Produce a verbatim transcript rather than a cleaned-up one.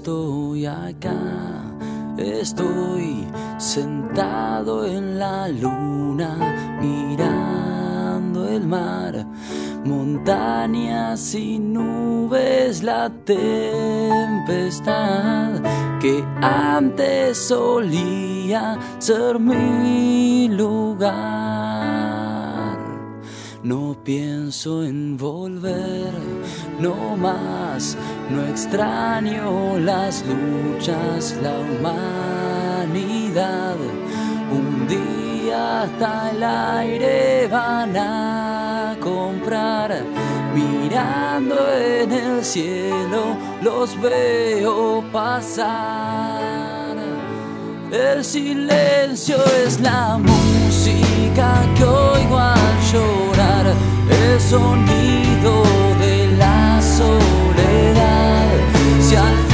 estoy acá, estoy sentado en la luna mirando el mar, montañas y nubes, la tempestad que antes solía ser mi lugar. No pienso en volver, no más, no extraño las luchas, la humanidad. Un día hasta el aire van a comprar, mirando en el cielo los veo pasar. El silencio es la música que oigo al llorar, el sonido de la soledad. Si al